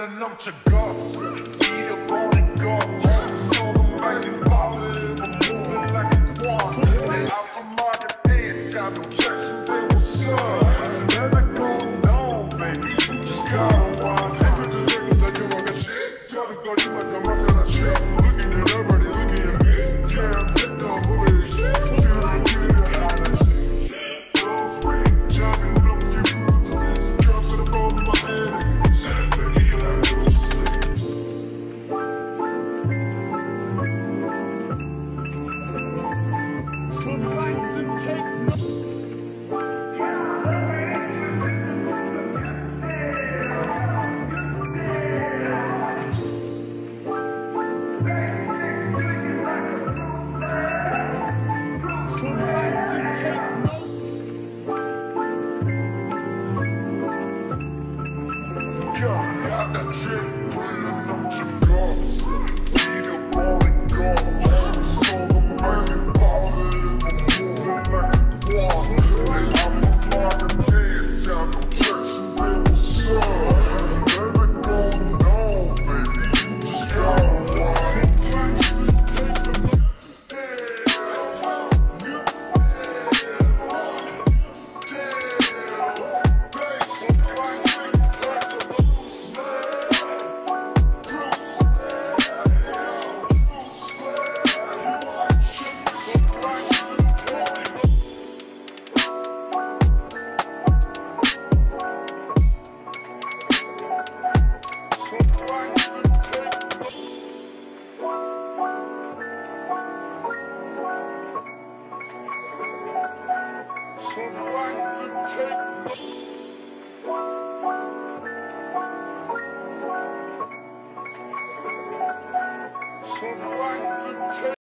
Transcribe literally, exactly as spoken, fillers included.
넘쳐 guts. Eat up on it, gut. So the man ballin', I'm moving like a quad. They out from market pants, got no checks and they what's up. Never going on, baby. You just gotta run. Look at the niggas that do all that shit. Gotta go, you might come up to that shit. Looking at everybody, looking at me. Yeah, I'm sick of moving this shit. See what I do, how that shit. Those sweet, jumping up a few roots. This dropping up on my head. Got that shit, pulling up your guts. Eat up all the guts. So the man ballin', I'm moving like a quad. They out the market dance, got no checks and they what's up. Never going on, baby, you just gotta run. So